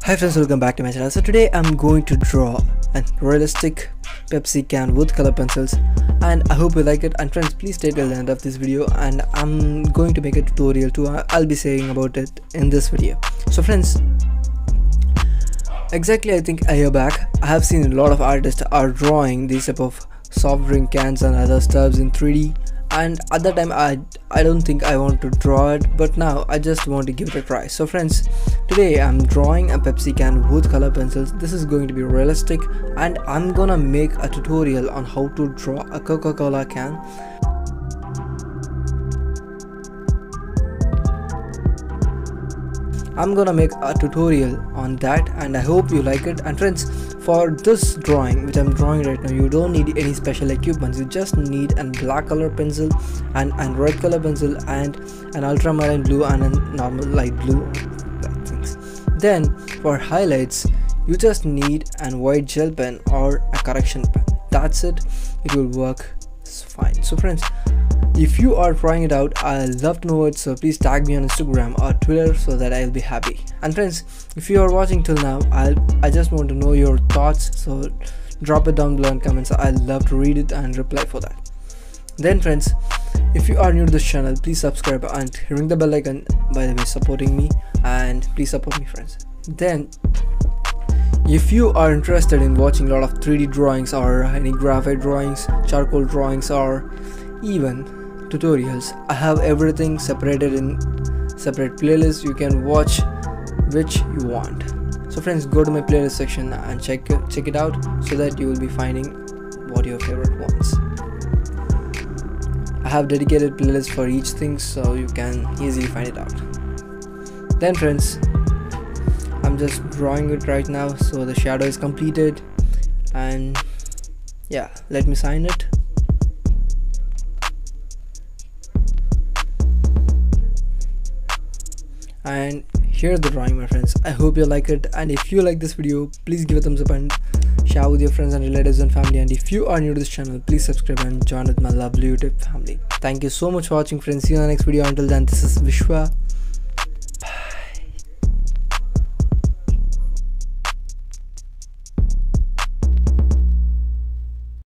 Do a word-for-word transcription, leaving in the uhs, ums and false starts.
Hi friends, welcome back to my channel. So today I'm going to draw a realistic Pepsi can with color pencils, and I hope you like it. And friends, please stay till the end of this video, and I'm going to make a tutorial too. I'll be saying about it in this video. So friends, exactly I think a year back I have seen a lot of artists are drawing these type of soft drink cans and other stuffs in three D, and at that time I I don't think I want to draw it, but now I just want to give it a try. So friends, today I'm drawing a Pepsi can with color pencils. This is going to be realistic, and I'm gonna make a tutorial on how to draw a Coca-Cola can. I'm gonna make a tutorial on that, and I hope you like it. And friends, for this drawing which I'm drawing right now, you don't need any special equipment. You just need a black color pencil and a red color pencil and an ultramarine blue and a normal light blue things. Then for highlights, you just need a white gel pen or a correction pen. That's it. It will work fine. So friends, if you are trying it out, I'd love to know it, so please tag me on Instagram or Twitter so that I'll be happy. And friends, if you are watching till now, I'll I just want to know your thoughts, so drop it down below in comments. I'd love to read it and reply for that. Then friends, if you are new to this channel, please subscribe and ring the bell icon, by the way, supporting me, and please support me friends. Then if you are interested in watching a lot of three D drawings or any graphite drawings, charcoal drawings, or even tutorials, I have everything separated in separate playlists. You can watch which you want. So friends, go to my playlist section and check it, check it out, so that you will be finding what your favorite ones. I have dedicated playlists for each thing, so you can easily find it out. Then friends, I'm just drawing it right now, so the shadow is completed, and yeah, let me sign it. And here's the drawing, my friends. I hope you like it, and if you like this video, please give a thumbs up and share with your friends and relatives and family. And if you are new to this channel, please subscribe and join with my lovely YouTube family. Thank you so much for watching friends. See you in the next video. Until then, this is Vishwa